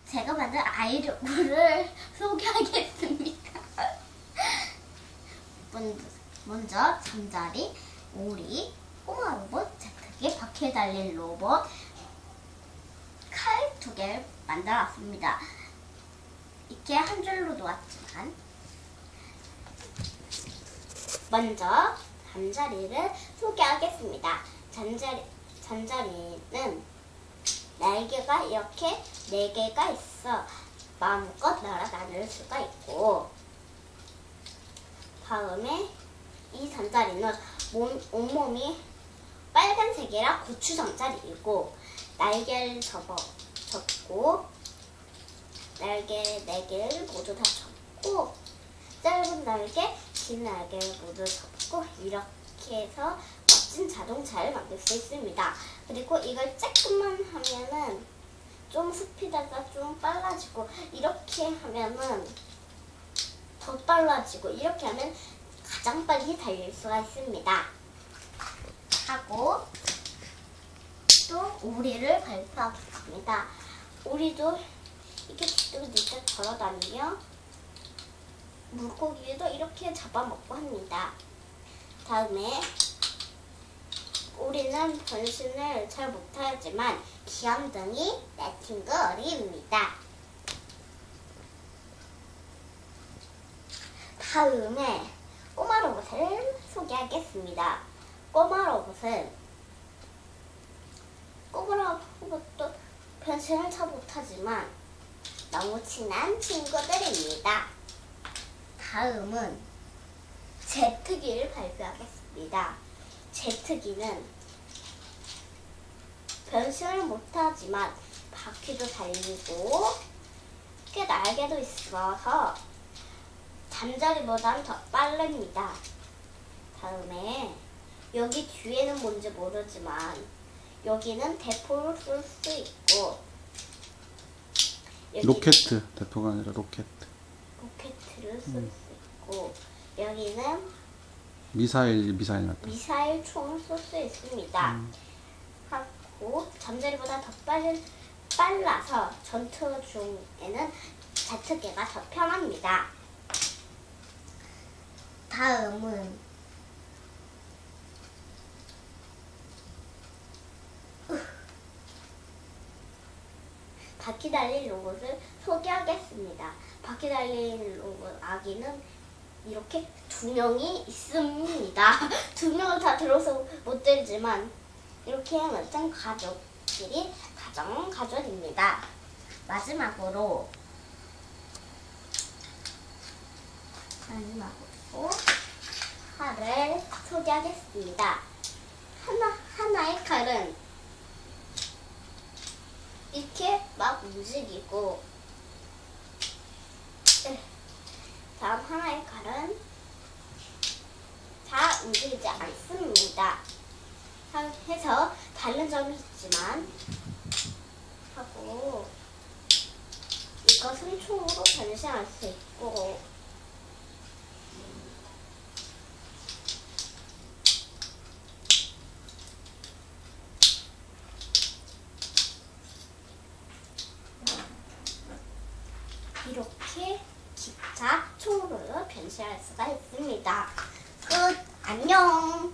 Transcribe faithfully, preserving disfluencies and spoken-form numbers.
제가 만든 아이로봇을 소개하겠습니다. 먼저, 먼저 잠자리, 오리, 꼬마 로봇, 제트기, 바퀴 달린 로봇, 칼 두 개를 만들었습니다. 이렇게 한 줄로 놓았지만 먼저 잠자리를 소개하겠습니다. 잠자리, 잠자리는 날개가 이렇게 네 개가 있어 마음껏 날아다닐 수가 있고, 다음에 이 잠자리는 몸, 온몸이 빨간색이라 고추 잠자리이고, 날개를 접어, 접고 날개 네 개를 모두 다 접고 짧은 날개, 긴 날개를 모두 접고 이렇게 해서 멋진 자동차를 만들 수 있습니다. 그리고 이걸 조금만 하면은 좀 스피드가 좀 빨라지고, 이렇게 하면은 더 빨라지고, 이렇게 하면 가장 빨리 달릴 수가 있습니다. 하고 또 오리를 발표하겠습니다. 오리도 이렇게 뒤뚱뒤뚱 걸어다니며 물고기도 이렇게 잡아먹고 합니다. 다음에 오리는 변신을 잘 못하지만 귀염둥이 나팅거리입니다. 다음에 꼬마 로봇을 소개하겠습니다. 꼬마 로봇은 꼬마 로봇도 변신을 잘 못하지만 너무 친한 친구들입니다. 다음은 제트기를 발표하겠습니다. 제트기는 변신을 못하지만 바퀴도 달리고 꽤 날개도 있어서 잠자리보다는 더 빠릅니다. 다음에 여기 뒤에는 뭔지 모르지만 여기는 대포를 쏠 수 있고, 로켓, 대포가 아니라 로켓. 로켓을 쏠 수 음. 있고, 여기는 미사일, 미사일 같다. 미사일 총을 쏠 수 있습니다. 음. 하고 잠자리보다 더 빨리, 빨라서 전투 중에는 제트기가 더 편합니다. 다음은 바퀴 달린 로봇을 소개하겠습니다. 바퀴 달린 로봇 아기는 이렇게 두 명이 있습니다. 두 명을 다 들어서 못 들지만 이렇게 멋진 가족끼리 가정 가족입니다. 마지막으로 마지막으로 칼을 소개하겠습니다. 하나 하나의 칼은 이렇게 막 움직이고, 다음 하나의 칼은 잘 움직이지 않습니다. 해서 다른 점이 있지만 하고 이것은 총으로 변신할 수 있고, 이렇게 기차 총으로 변신할 수가 있습니다. 끝. 안녕.